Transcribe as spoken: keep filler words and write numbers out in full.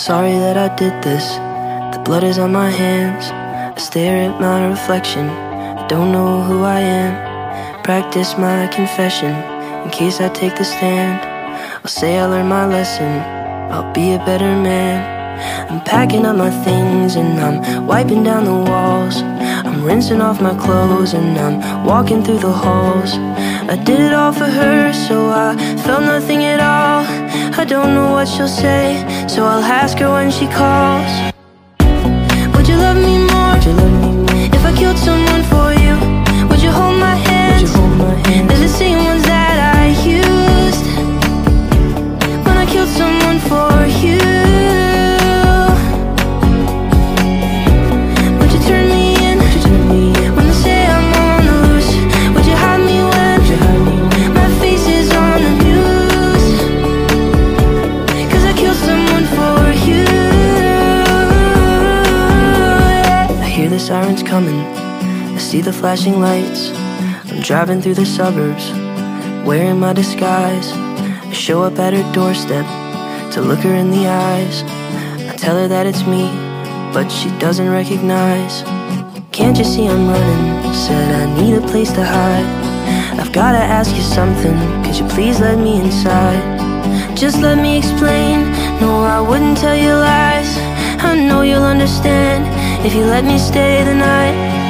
sorry that I did this. The blood is on my hands. I stare at my reflection. I don't know who I am. Practice my confession in case I take the stand. I'll say I learned my lesson. I'll be a better man. I'm packing up my things and I'm wiping down the walls. I'm rinsing off my clothes and I'm walking through the halls. I did it all for her, so I felt nothing at all. I don't know what she'll say, so I'll ask her when she calls. Would you love me more, Would you love me more? If I killed someone for you? Would you hold my hands? Would you hold my hands? They're the same ones that I used when I killed someone for you. Would you turn me in, Would you turn me in? When they say I'm on the loose? Would you hide me when, Would you hide me when? My face is on the news? Cause I killed someone for you. I hear the sirens coming, I see the flashing lights. I'm driving through the suburbs, wearing my disguise. I show up at her doorstep to look her in the eyes. I tell her that it's me, but she doesn't recognize. Can't you see I'm running? Said I need a place to hide. I've gotta ask you something, could you please let me inside? Just let me explain, no I wouldn't tell you lies. I know you'll understand if you let me stay the night.